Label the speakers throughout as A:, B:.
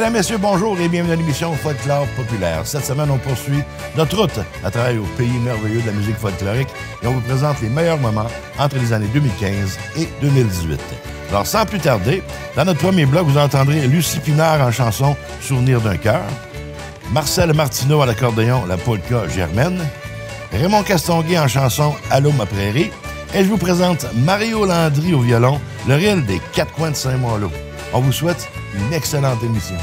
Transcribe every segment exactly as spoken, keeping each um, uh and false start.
A: Mesdames, Messieurs, bonjour et bienvenue à l'émission Folklore Populaire. Cette semaine, on poursuit notre route à travers au pays merveilleux de la musique folklorique et on vous présente les meilleurs moments entre les années deux mille quinze et deux mille dix-huit. Alors, sans plus tarder, dans notre premier bloc, vous entendrez Lucie Pinard en chanson « Souvenir d'un cœur », Marcel Martineau à l'accordéon « La polka Germaine », Raymond Castonguay en chanson « Allô ma prairie » et je vous présente Mario Landry au violon, le reel des quatre coins de Saint-Malo. On vous souhaite une excellente émission.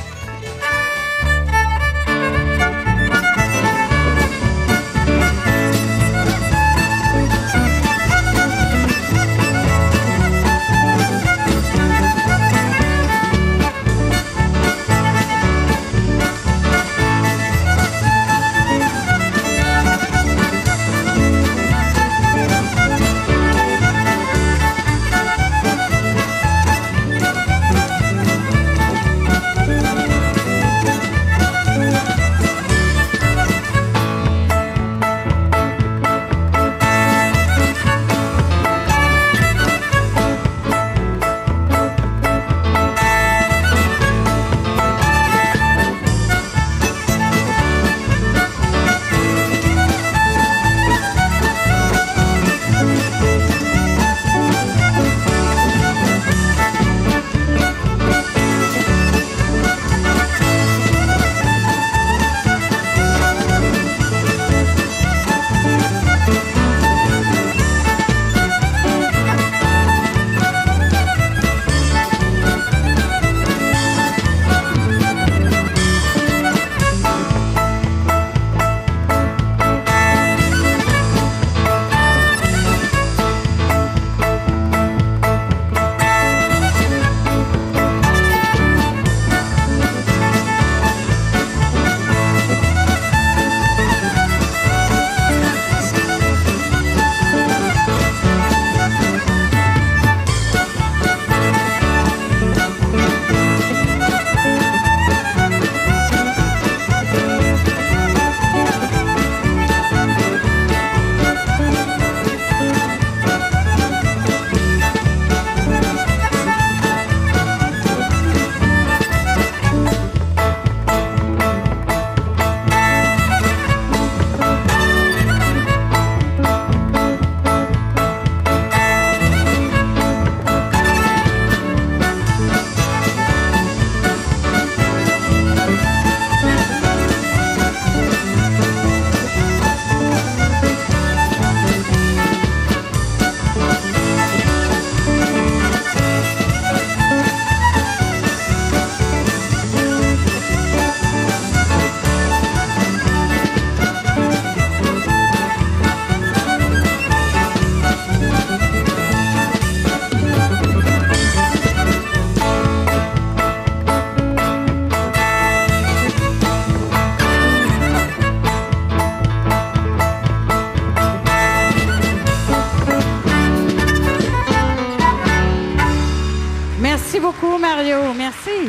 B: Mario, merci.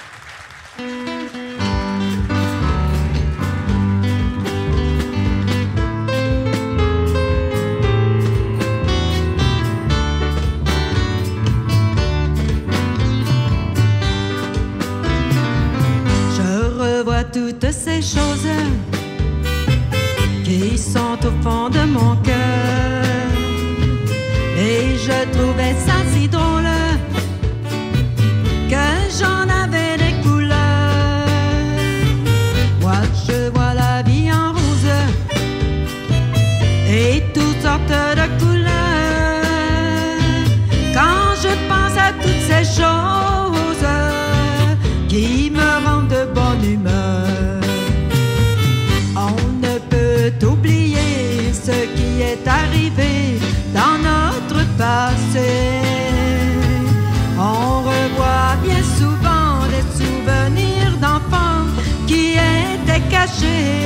C: Je revois toutes ces choses qui sont au fond de mon cœur et je trouvais ça si drôle que j'en avais des couleurs. Moi je vois la vie en rose et toutes sortes de couleurs. Quand je pense à toutes ces choses qui me rendent de bonne humeur, on ne peut oublier ce qui est arrivé dans notre passé. On revoit bien souvent des souvenirs d'enfants qui étaient cachés.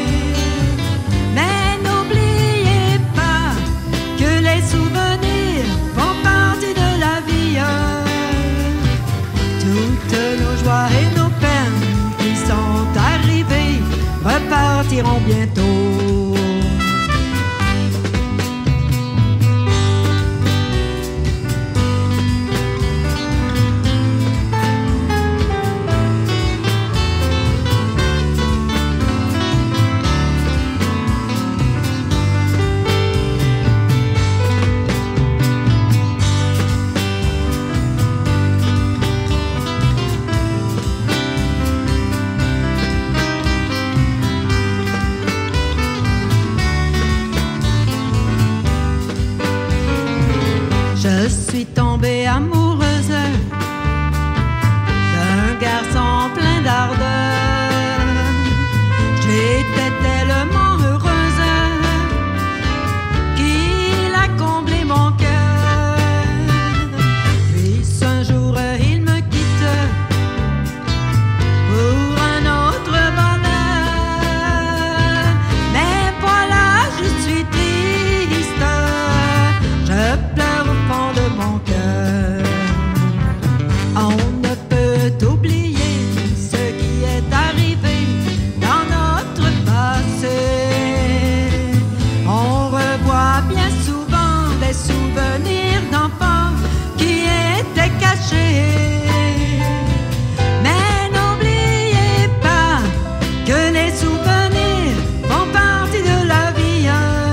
C: Mais n'oubliez pas que les souvenirs font partie de la vie. Toutes nos joies et nos peines qui sont arrivées repartiront bientôt. suis tombée amoureuse d'un garçon plein d'ardeur. J'étais tellement heureuse qu'il a comblé mon cœur. Puis un jour il me quitte pour un autre bonheur. Mais voilà, je suis triste, je pleure au fond de mon cœur. On ne peut oublier ce qui est arrivé dans notre passé. On revoit bien souvent des souvenirs d'enfants qui étaient cachés. Mais n'oubliez pas que les souvenirs font partie de la vie.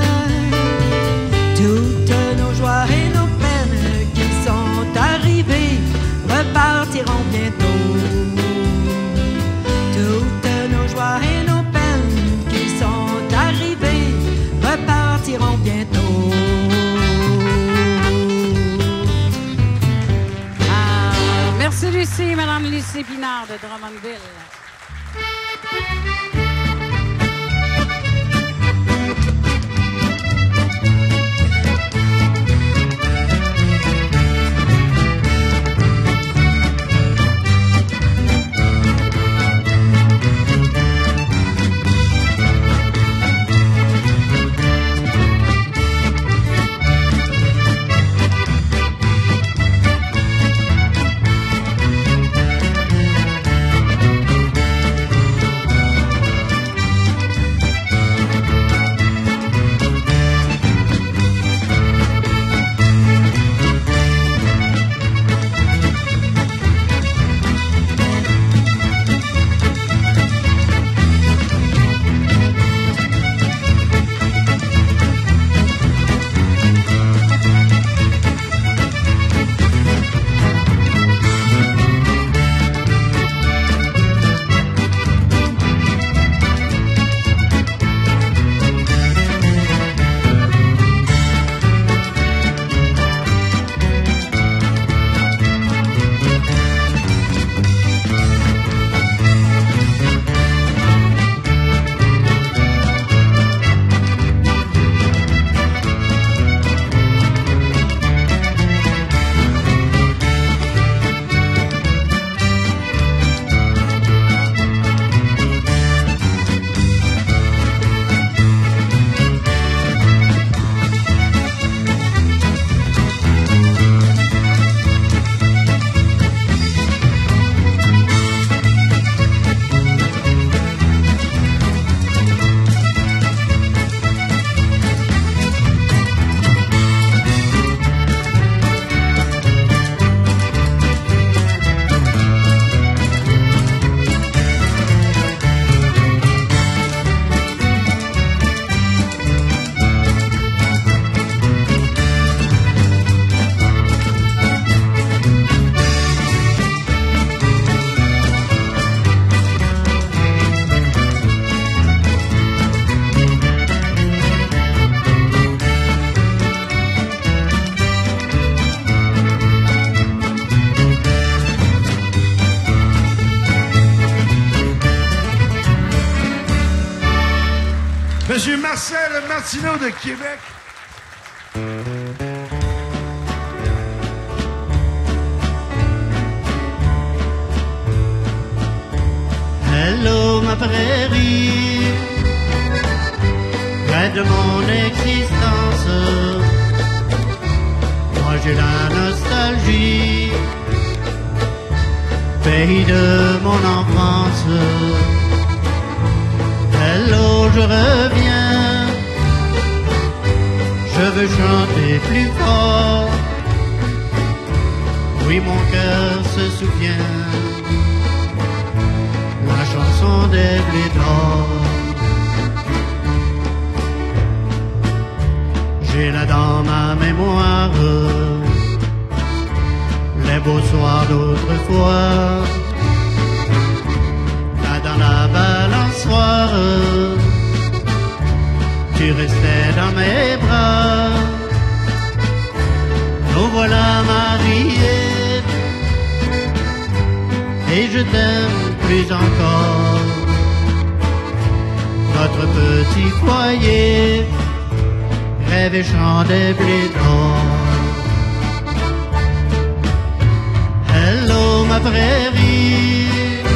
C: Toutes nos joies et nos peines qui sont arrivées repartiront bientôt. Toutes nos joies et nos peines qui sont arrivées repartiront bientôt.
B: Ah, merci Lucie, Madame Lucie Pinard de Drummondville.
D: Monsieur Marcel Martineau de Québec.
E: Hello ma prairie, près de mon existence, moi j'ai la nostalgie, pays de mon enfance. Hello, je reviens, je veux chanter plus fort. Oui, mon cœur se souvient, la chanson des blés d'or. J'ai là dans ma mémoire les beaux soirs d'autrefois, là dans la balançoire, tu restais dans mes bras. Nous voilà je t'aime plus encore. Notre petit foyer, rêve et chant des blés d'or. Hello ma prairie,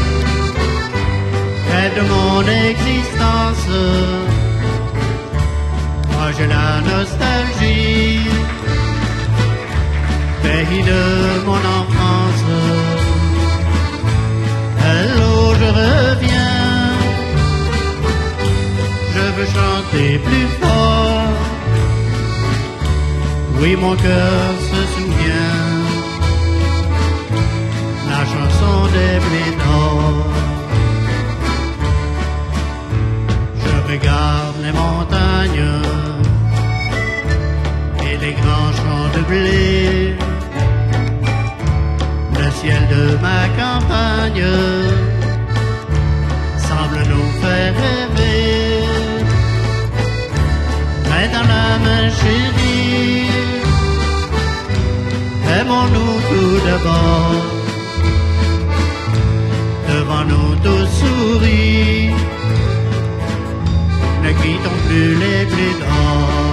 E: rêve de mon existence. Moi j'ai la nostalgie, pays de mon enfance. Hello, je reviens, je veux chanter plus fort. Oui, mon cœur se souvient, la chanson des blés d'or. Je regarde les montagnes et les grands champs de blé. Le ciel de ma campagne semble nous faire rêver. Mais dans la main chérie, aimons-nous tout d'abord. Devant nous tous souris, ne quittons plus les blés d'or.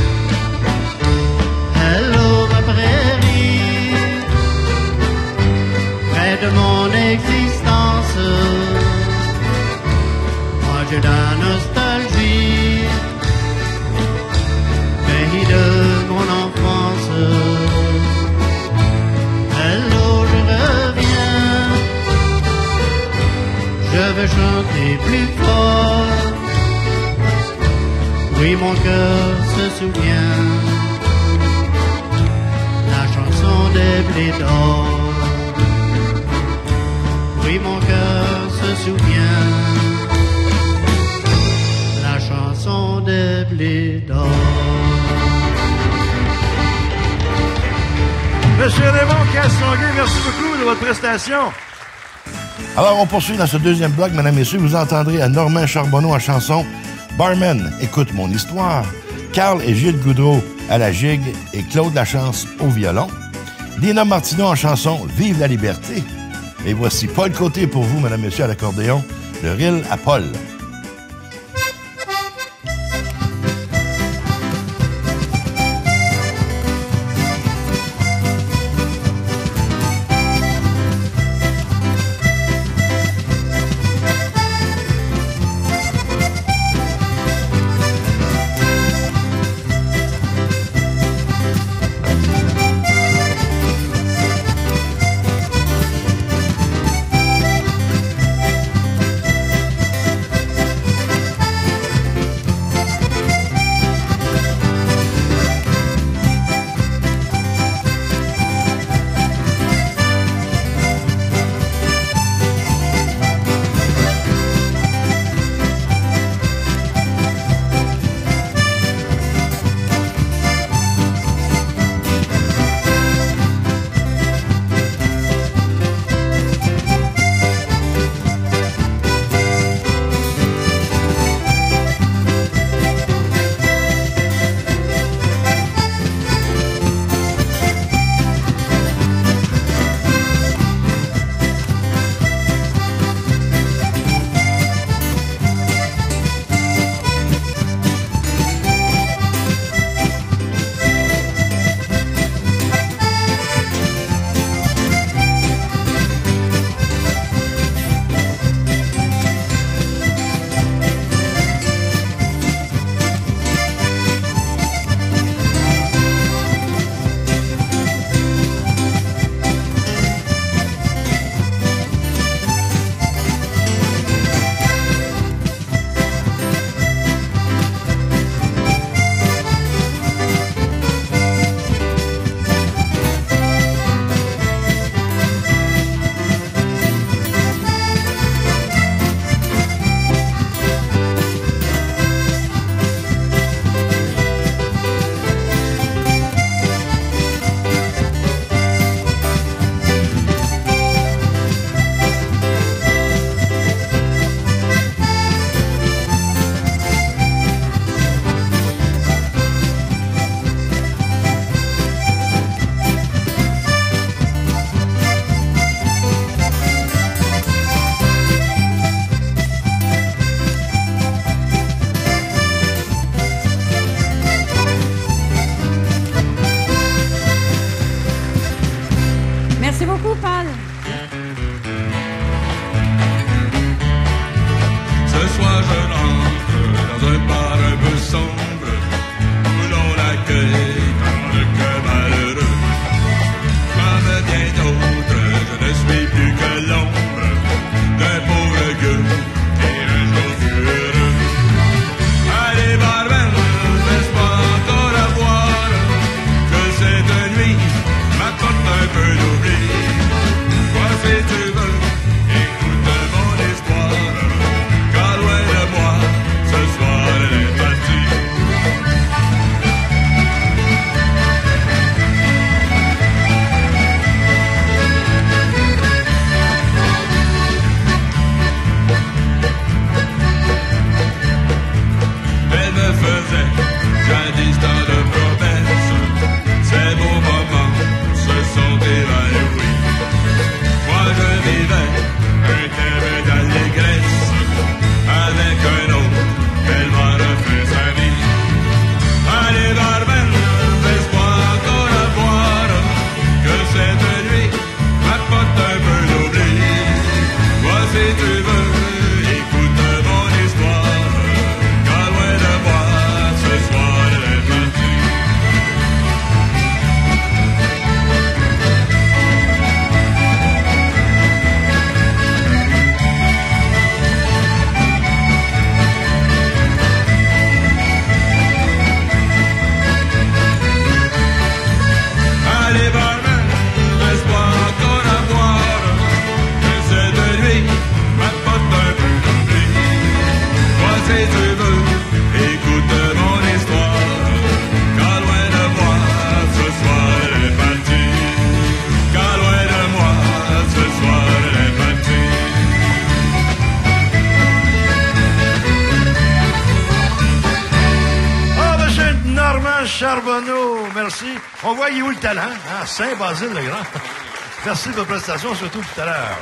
E: Hello ma prairie, près de mon existence. Moi j'ai la nostalgie, pays de mon enfance. Hello, je reviens, je veux chanter plus fort. Oui, mon cœur se souvient, la chanson des blés d'or. Oui, mon cœur se souvient, la chanson des blés d'or.
D: Monsieur Raymond Castonguay, merci beaucoup de votre prestation.
A: Alors, on poursuit dans ce deuxième bloc, mesdames et messieurs. Vous entendrez à Normand Charbonneau en chanson Barman, écoute mon histoire. Carl et Gilles Goudreau à la gigue et Claude Lachance au violon. Dina Martineau en chanson Vive la liberté. Et voici Paul Côté pour vous, mesdames et messieurs, à l'accordéon, de Ril à Paul.
D: Charbonneau, merci. On voit, il est où le talent? Hein? Saint-Basile-le-Grand. Merci de votre prestation, surtout tout à l'heure.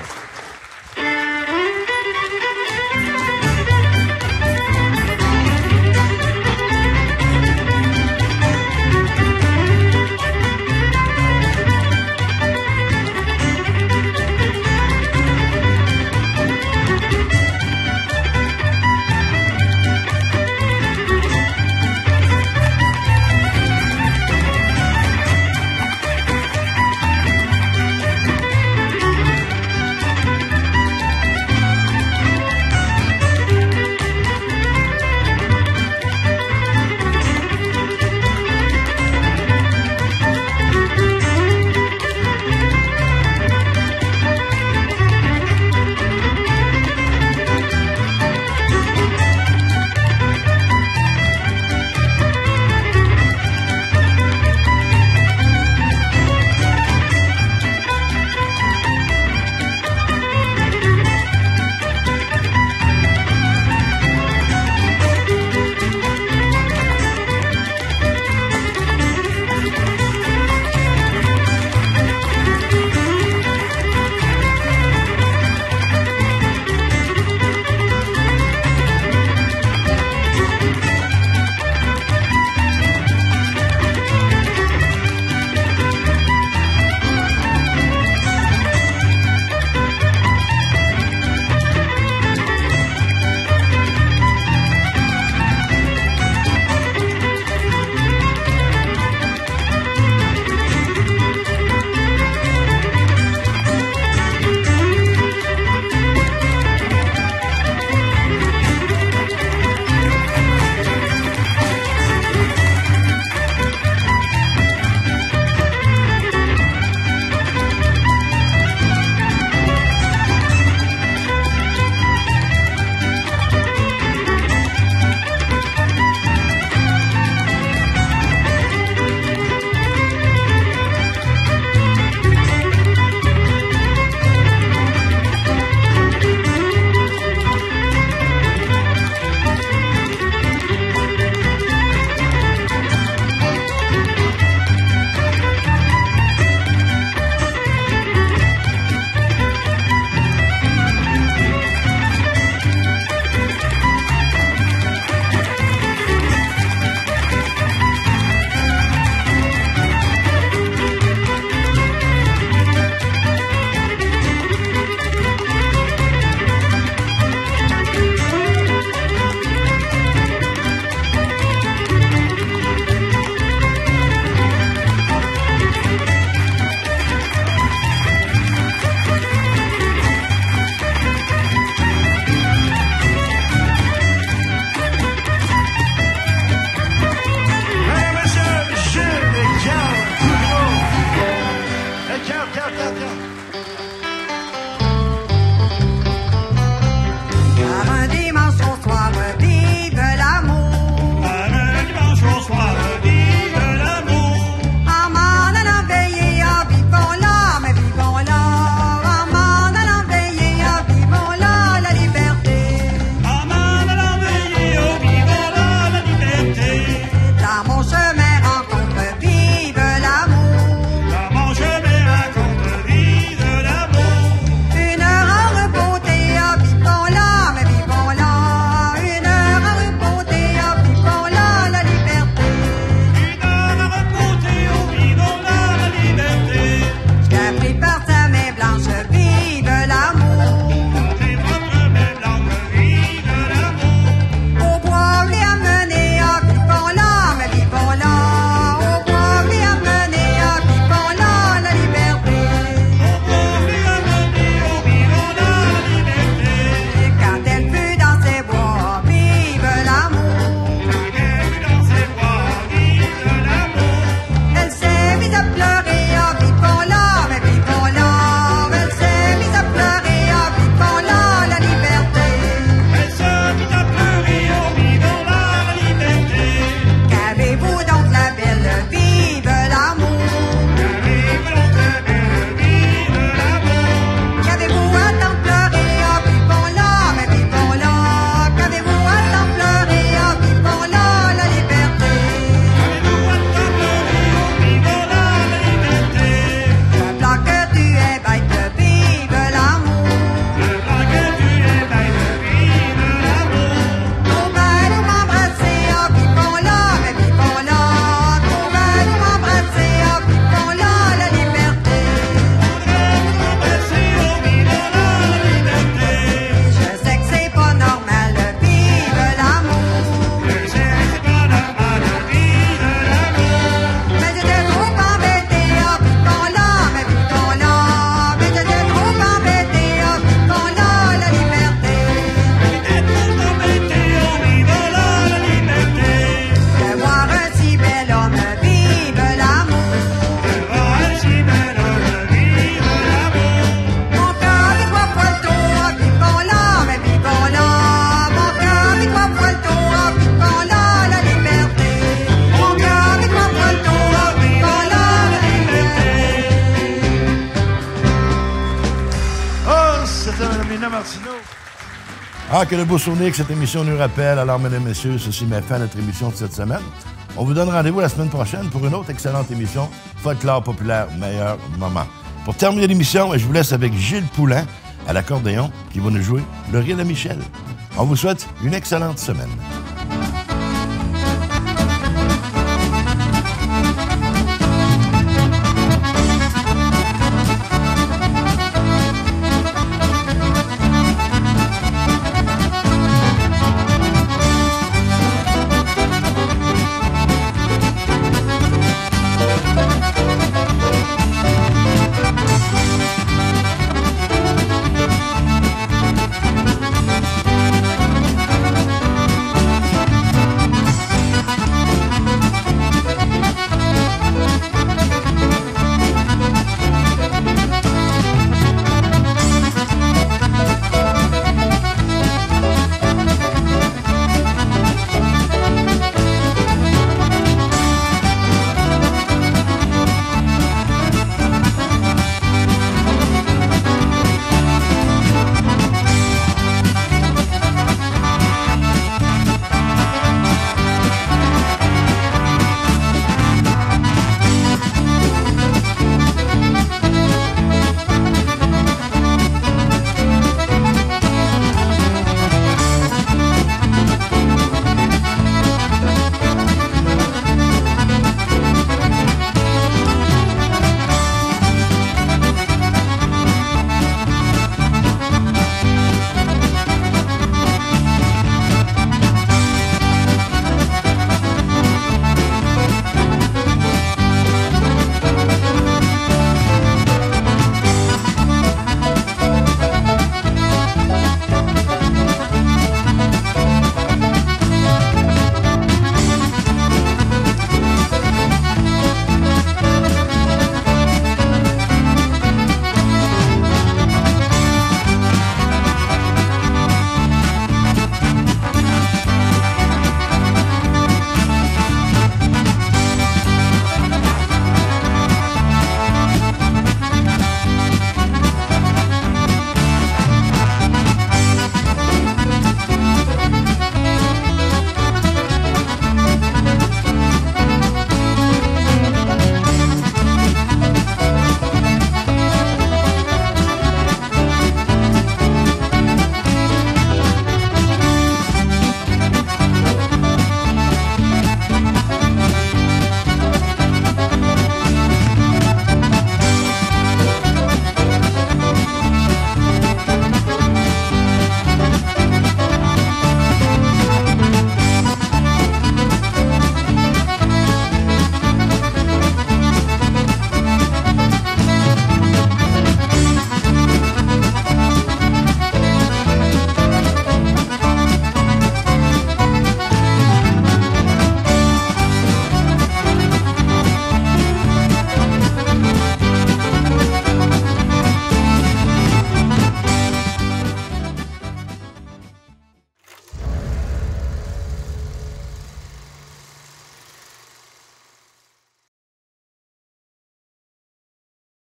A: Ah, que de beaux souvenirs que cette émission nous rappelle. Alors, mesdames et messieurs, ceci met fin à notre émission de cette semaine. On vous donne rendez-vous la semaine prochaine pour une autre excellente émission, Folklore populaire, meilleur moment. Pour terminer l'émission, je vous laisse avec Gilles Poulain à l'accordéon qui va nous jouer le Rire de Michel. On vous souhaite une excellente semaine.